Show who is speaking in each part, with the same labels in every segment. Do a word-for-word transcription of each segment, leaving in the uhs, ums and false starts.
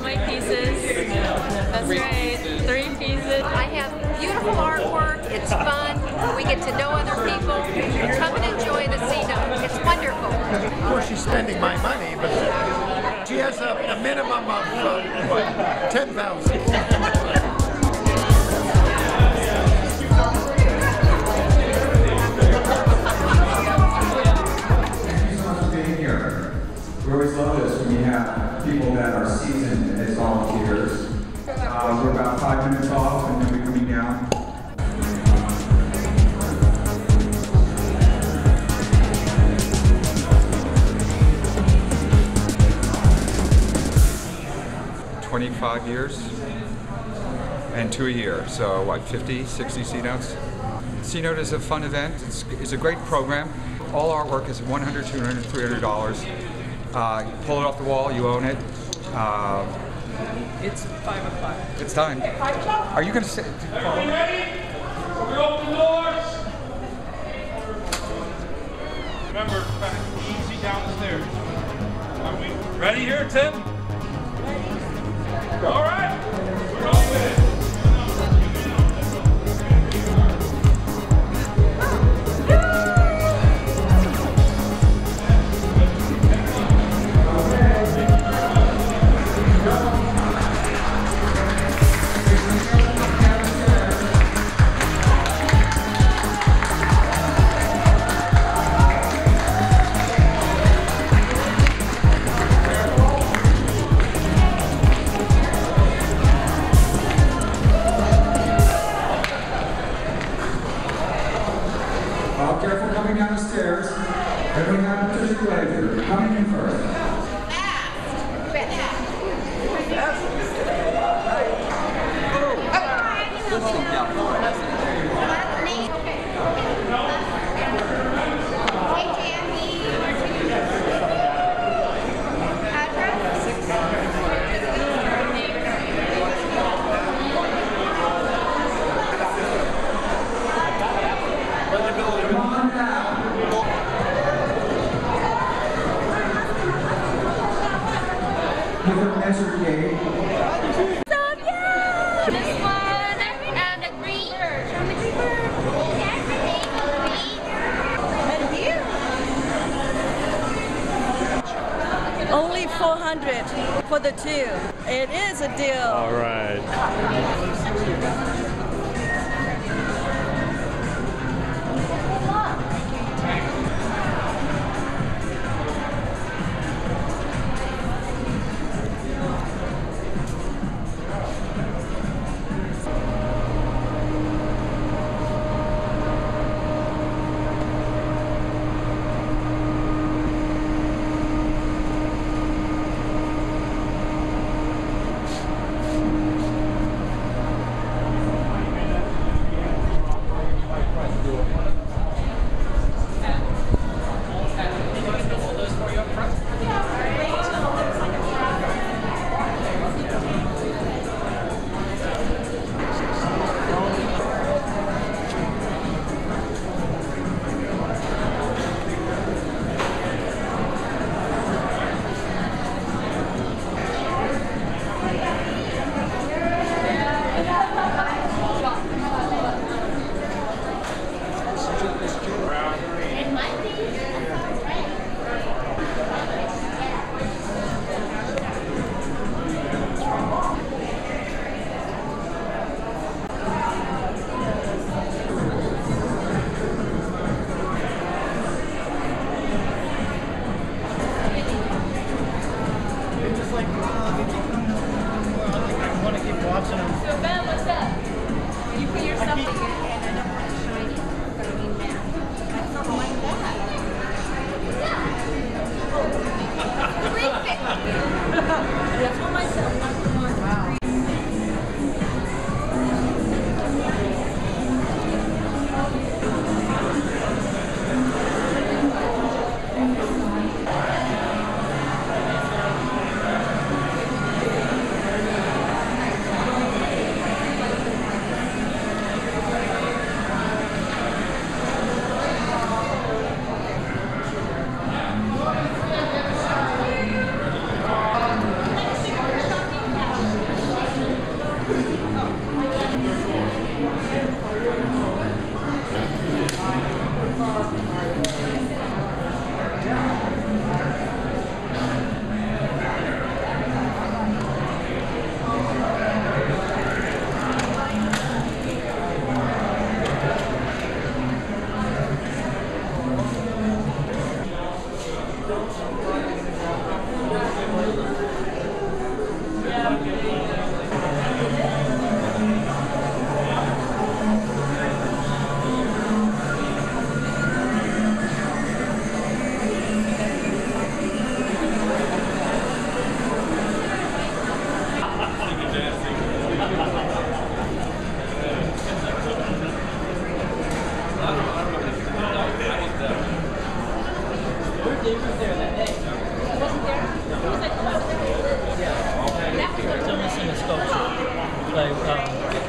Speaker 1: my pieces. That's right, three pieces.
Speaker 2: I have beautiful artwork, it's fun, we get to know other people. Come and enjoy the C-Note, it's wonderful.
Speaker 3: Of course, she's spending my money, but she has a, a minimum of, uh, what, ten thousand.
Speaker 4: We always love this when we have people that are seasoned as volunteers. Uh, we're about five minutes off and then we're coming down.
Speaker 5: twenty-five years and two a year, so what, fifty, sixty C-Notes? C-Note is a fun event. It's, it's a great program. All artwork is one hundred, two hundred, three hundred dollars. Uh, you pull it off the wall, you own it. Uh,
Speaker 6: it's five o'clock.
Speaker 5: It's time. Are you going to say?
Speaker 7: Are we ready? We open doors. Remember, easy down the stairs. Are we ready here, Tim? Ready. All right. We're open.
Speaker 4: Careful coming down the stairs. Everyone have to your pleasure. Coming in first. Measure gate.
Speaker 6: Only four hundred for the two. It is a deal.
Speaker 8: All right.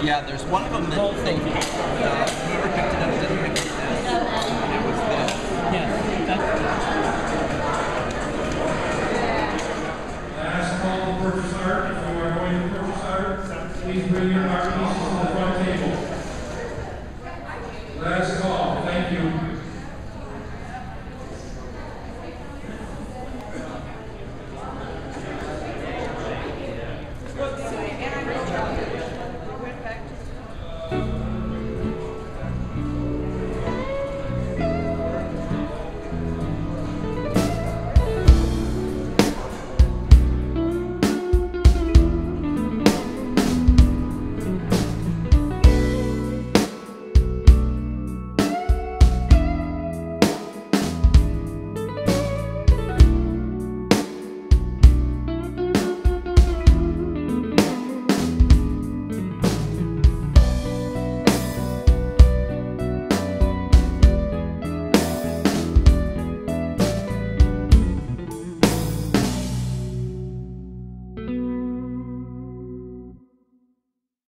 Speaker 8: Yeah, there's one of them that they, uh, whoever picked it up didn't pick it up, and it was this.
Speaker 9: Yes, that's
Speaker 7: Last call, purchase art. If you are going to purchase art, please bring your R P C